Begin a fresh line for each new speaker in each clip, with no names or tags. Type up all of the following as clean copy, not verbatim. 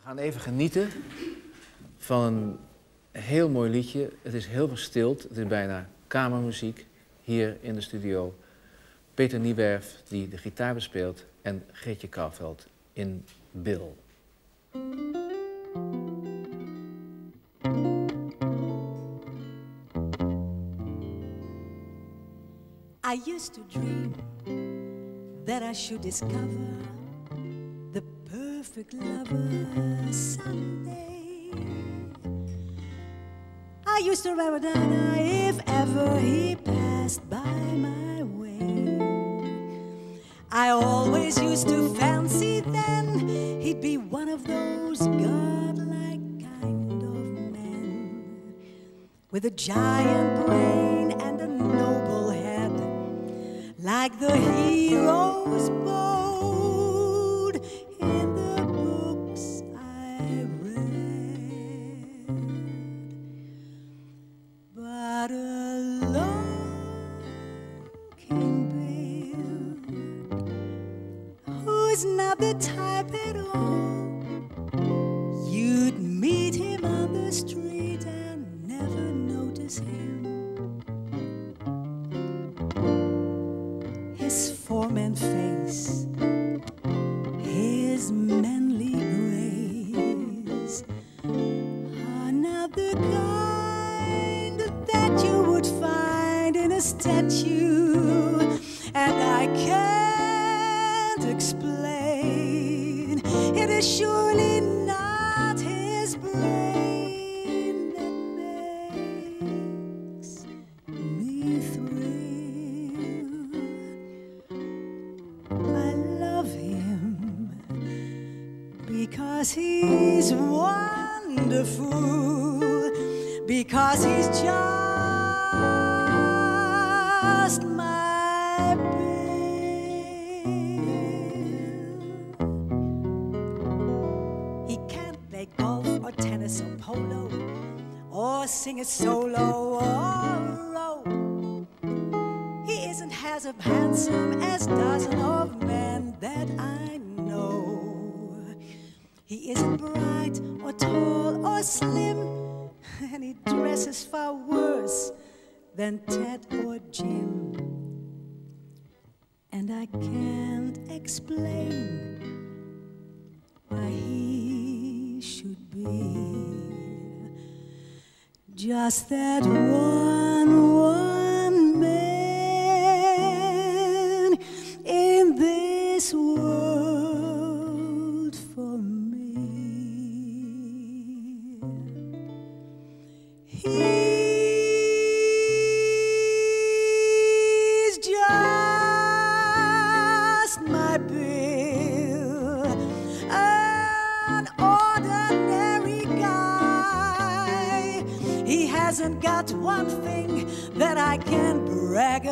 gaan even genieten van een heel mooi liedje. Het is heel verstild. Het is bijna kamermuziek hier in de studio. Peter Nieuwerf die de gitaar bespeelt en Greetje Kauffeld in Bill.
I used to dream that I should discover the perfect lover someday. I used to rather die if ever he passed by my way. I always used to fancy then he'd be one of those godlike kind of men with a giant brain and a noble head, like the heroes bold in the books I read. But along came Bill, who's not the type at all. You'd meet him on the street and never notice him. His form and face, his manly grace are not the kind that you would find in a statue, and I can't explain. It is surely not his brain that makes me thrill. I love him because he's wonderful, because he's just my Bill. He can't play golf or tennis or polo, or sing a solo or row. He isn't as handsome as dozen of men that I know. He isn't bright or tall or slim, and he dresses far worse than Ted or Jim. And I can't explain why he should be just that one man in this world for me. He's just my Bill, an ordinary guy. He hasn't got one thing that I can brag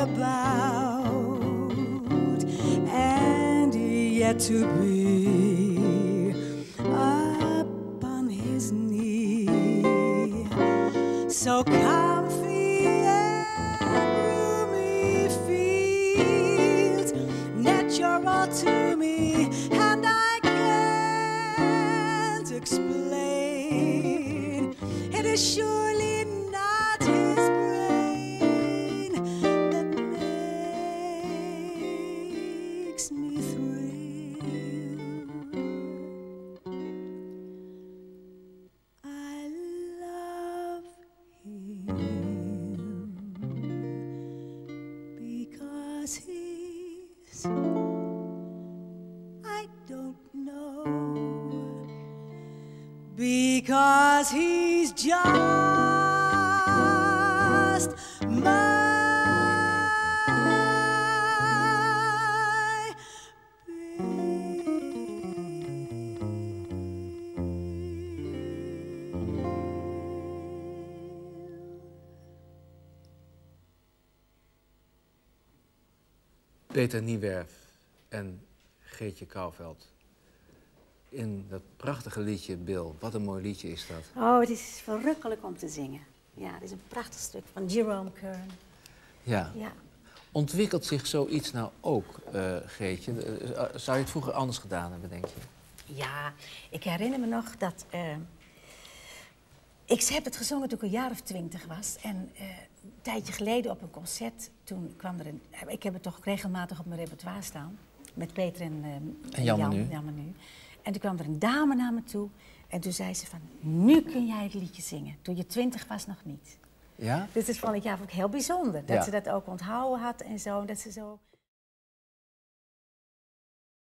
about, and yet to be up on his knee, so comfy and roomy feels natural to me, and I can't explain. It is surely not his brain that makes me thrill. I love him because he's, I don't know, because he's just my
Peter Nieuwerf en Greetje Kauffeld in dat prachtige liedje Bill. Wat een mooi liedje is dat.
Oh, het is verrukkelijk om te zingen. Ja, het is een prachtig stuk van Jerome Kern.
Ja.
Ja.
Ontwikkelt zich zoiets nou ook, Greetje? Zou je het vroeger anders gedaan hebben, denk je?
Ja, ik herinner me nog dat... ik heb het gezongen toen ik een jaar of 20 was. En een tijdje geleden op een concert, toen kwam er een... Ik heb het toch regelmatig op mijn repertoire staan. Met Peter en
Jan nu.
En toen kwam er een dame naar me toe. En toen zei ze van, nu kun jij het liedje zingen. Toen je 20 was nog niet.
Ja?
Dus dat vond ik heel bijzonder. Dat ze dat ook onthouden had en zo. Dat ze zo...